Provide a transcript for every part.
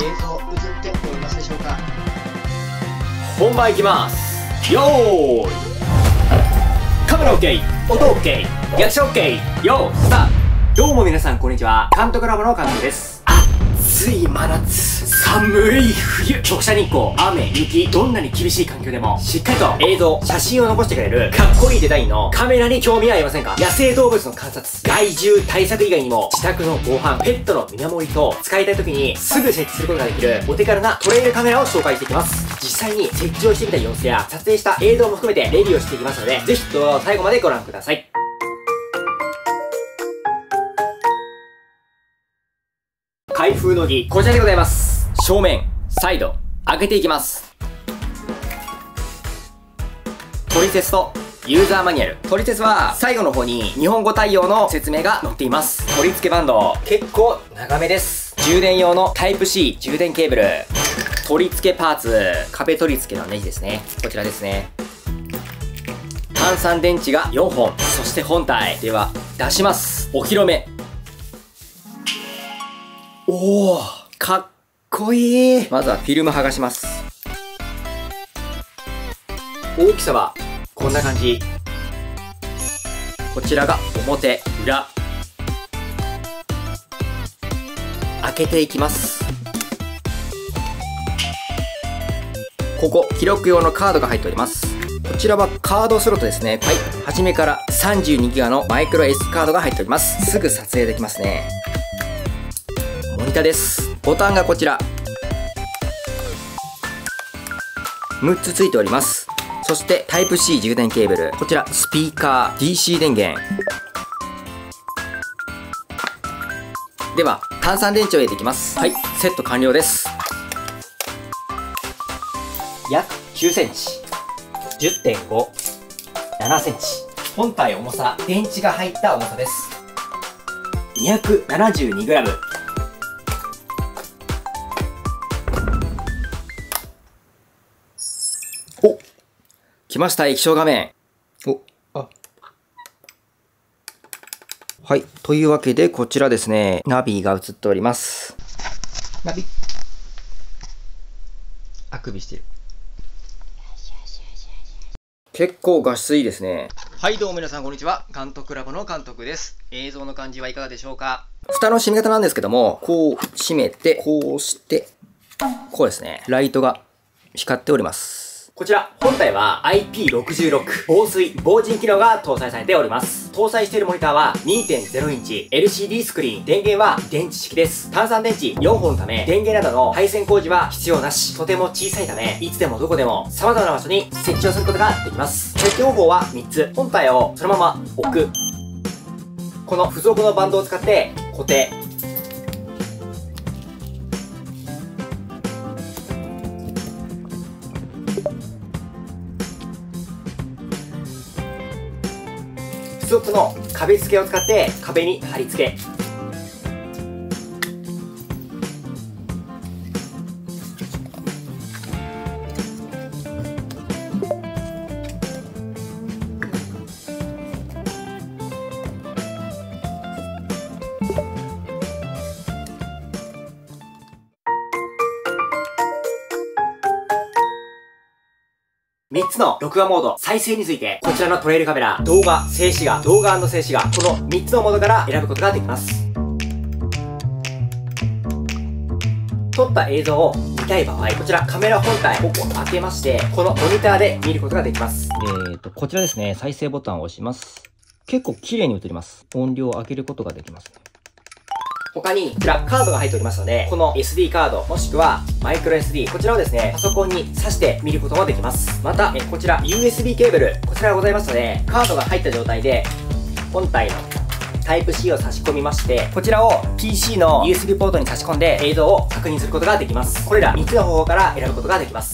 映像映っておりますでしょうか。 本番いきます。よーい、カメラ OK、 音 OK、 役者 OK、 よースタート。どうも皆さんこんにちは、監督ラボの監督です。暑い真夏、寒い冬、直射日光、雨、雪、どんなに厳しい環境でもしっかりと映像、写真を残してくれるかっこいいデザインのカメラに興味はありませんか？野生動物の観察、害獣対策以外にも自宅の防犯、ペットの見守りと使いたい時にすぐ設置することができるお手軽なトレイルカメラを紹介していきます。実際に設置をしてみた様子や撮影した映像も含めてレビューをしていきますので、ぜひ動画を最後までご覧ください。開封の儀、こちらでございます。正面、サイド、開けていきます。トリセツとユーザーマニュアル。トリセツは最後の方に日本語対応の説明が載っています。取り付けバンド、結構長めです。充電用のタイプ C 充電ケーブル。取り付けパーツ、壁取り付けのネジですね。こちらですね。単3電池が4本。そして本体。では、出します。お披露目。おー、かっこいい。まずはフィルム剥がします。大きさはこんな感じ。こちらが表、裏。開けていきます。ここ、記録用のカードが入っております。こちらはカードスロットですね。はい。初めから 32GB のマイクロ SD カードが入っております。すぐ撮影できますね。モニターです。ボタンがこちら。6つついております。そしてタイプ C 充電ケーブル。こちらスピーカー、DC 電源。では、単3電池を入れていきます。はい、セット完了です。約9センチ。10.5、7センチ。本体重さ、電池が入った重さです。272g。お、来ました、液晶画面。はい。というわけで、こちらですね、ナビが映っております。ナビ。あくびしてる。結構画質いいですね。はい、どうも皆さんこんにちは。監督ラボの監督です。映像の感じはいかがでしょうか？蓋の閉め方なんですけども、こう閉めて、こうして、こうですね。ライトが光っております。こちら、本体は IP66 防水防塵機能が搭載されております。搭載しているモニターは 2.0 インチ LCD スクリーン。電源は電池式です。単3電池4本のため、電源などの配線工事は必要なし。とても小さいため、いつでもどこでも様々な場所に設置をすることができます。設置方法は3つ。本体をそのまま置く。この付属のバンドを使って固定。付属の壁付けを使って壁に貼り付け。3つの録画モード、再生について、こちらのトレイルカメラ、動画、静止画、動画&静止画、この3つのモードから選ぶことができます。撮った映像を見たい場合、こちらカメラ本体、ここ開けまして、このモニターで見ることができます。こちらですね、再生ボタンを押します。結構綺麗に映ります。音量を上げることができますね。他に、こちらカードが入っておりますので、この SD カード、もしくはマイクロ SD、こちらをですね、パソコンに挿して見ることもできます。また、こちら USB ケーブル、こちらがございますので、カードが入った状態で、本体のタイプ C を差し込みまして、こちらを PC の USB ポートに差し込んで映像を確認することができます。これら3つの方法から選ぶことができます。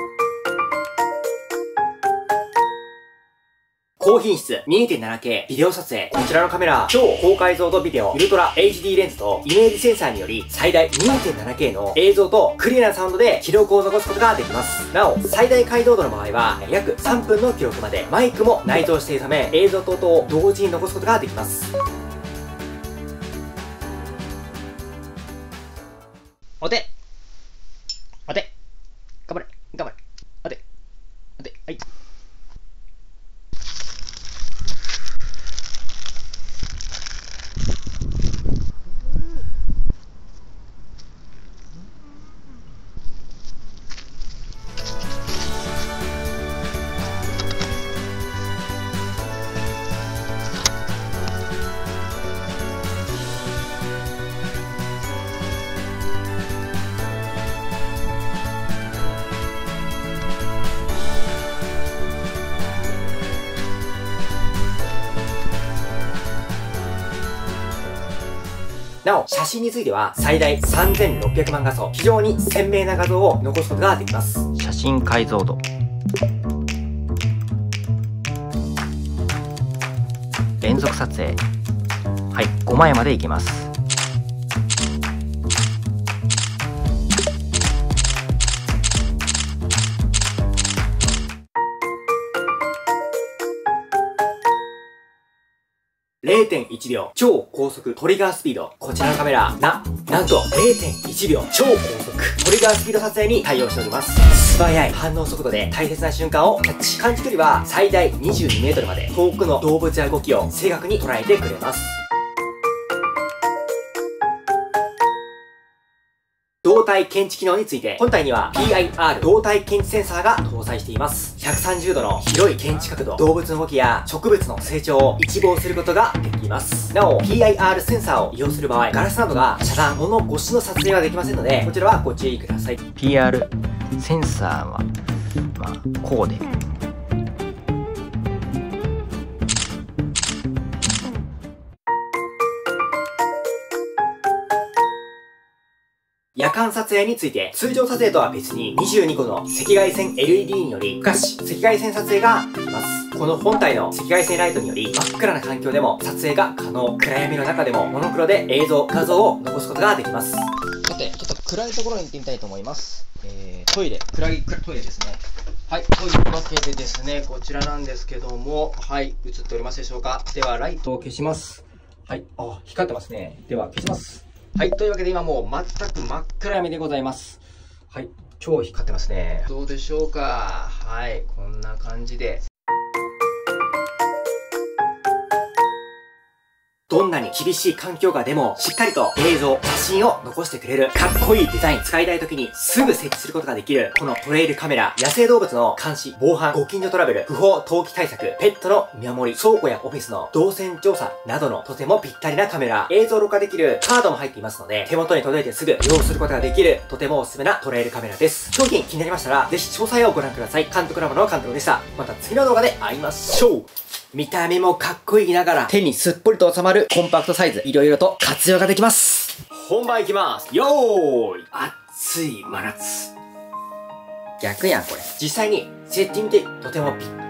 高品質 2.7K ビデオ撮影。こちらのカメラ、超高解像度ビデオ、ウルトラ HD レンズとイメージセンサーにより最大 2.7K の映像とクリアなサウンドで記録を残すことができます。なお、最大解像度の場合は約3分の記録まで、マイクも内蔵しているため映像等々を同時に残すことができます。お手なお、写真については最大3600万画素、非常に鮮明な画像を残すことができます。写真解像度、連続撮影、はい、5枚までいけます。0.1 秒超高速トリガースピード。こちらのカメラなんと 0.1 秒超高速トリガースピード撮影に対応しております。素早い反応速度で大切な瞬間をキャッチ。感知距離は最大22メートルまで遠くの動物や動きを正確に捉えてくれます。動体検知機能について、本体には PIR 動体検知センサーが搭載しています。130度の広い検知角度、動物の動きや植物の成長を一望することができます。なお、PIR センサーを利用する場合、ガラスなどが遮断、物越しの撮影はできませんので、こちらはご注意ください。PR センサーは、こうで。夜間撮影について、通常撮影とは別に22個の赤外線 LED により、可視赤外線撮影ができます。この本体の赤外線ライトにより、真っ暗な環境でも撮影が可能。暗闇の中でもモノクロで映像、画像を残すことができます。さて、ちょっと暗いところに行ってみたいと思います。トイレですね。はい、というわけでですね、こちらなんですけども、はい、映っておりますでしょうか。では、ライトを消します。はい、光ってますね。では、消します。はい。というわけで今もう全く真っ暗闇でございます。はい。超光ってますね。どうでしょうか。はい。こんな感じで。どんなに厳しい環境下でも、しっかりと映像、写真を残してくれる、かっこいいデザイン、使いたい時にすぐ設置することができる、このトレイルカメラ、野生動物の監視、防犯、ご近所トラブル、不法投棄対策、ペットの見守り、倉庫やオフィスの動線調査などのとてもぴったりなカメラ、映像録画できるカードも入っていますので、手元に届いてすぐ利用することができる、とてもおすすめなトレイルカメラです。商品気になりましたら、ぜひ詳細をご覧ください。監督ラボの監督でした。また次の動画で会いましょう。見た目もかっこいいながら手にすっぽりと収まるコンパクトサイズ、いろいろと活用ができます。本番いきます。よーい、暑い真夏。逆やんこれ。実際に設置見てとてもぴったり